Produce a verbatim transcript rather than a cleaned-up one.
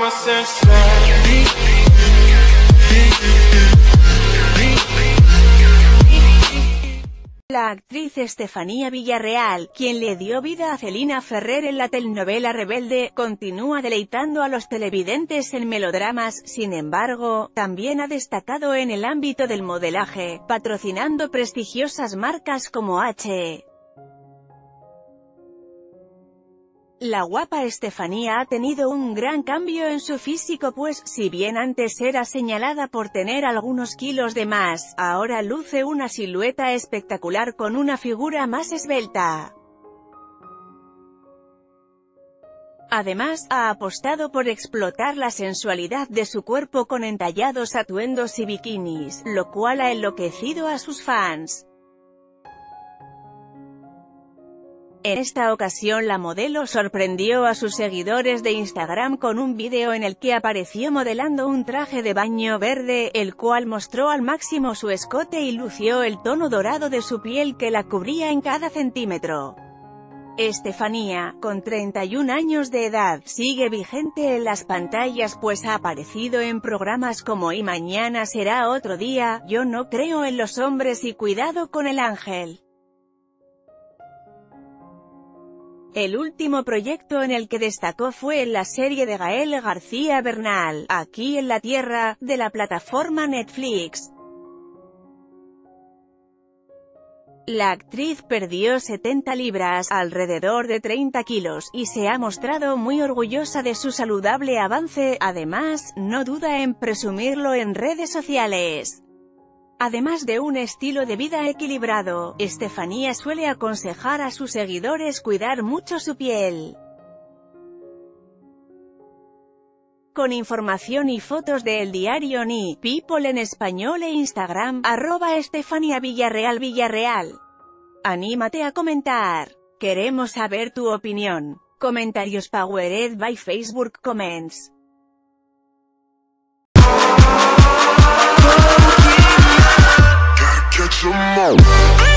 La actriz Estefanía Villarreal, quien le dio vida a Celina Ferrer en la telenovela Rebelde, continúa deleitando a los televidentes en melodramas. Sin embargo, también ha destacado en el ámbito del modelaje, patrocinando prestigiosas marcas como H. La guapa Estefanía ha tenido un gran cambio en su físico, pues, si bien antes era señalada por tener algunos kilos de más, ahora luce una silueta espectacular con una figura más esbelta. Además, ha apostado por explotar la sensualidad de su cuerpo con entallados atuendos y bikinis, lo cual ha enloquecido a sus fans. En esta ocasión la modelo sorprendió a sus seguidores de Instagram con un vídeo en el que apareció modelando un traje de baño verde, el cual mostró al máximo su escote y lució el tono dorado de su piel que la cubría en cada centímetro. Estefanía, con treinta y un años de edad, sigue vigente en las pantallas pues ha aparecido en programas como Y mañana será otro día, Yo no creo en los hombres y Cuidado con el ángel. El último proyecto en el que destacó fue en la serie de Gael García Bernal, Aquí en la Tierra, de la plataforma Netflix. La actriz perdió setenta libras, alrededor de treinta kilos, y se ha mostrado muy orgullosa de su saludable avance. Además, no duda en presumirlo en redes sociales. Además de un estilo de vida equilibrado, Estefanía suele aconsejar a sus seguidores cuidar mucho su piel. Con información y fotos de El Diario Ni, People en español e Instagram, arroba Estefanía Villarreal Villarreal. Anímate a comentar. Queremos saber tu opinión. Comentarios powered by Facebook Comments. Catch 'em all.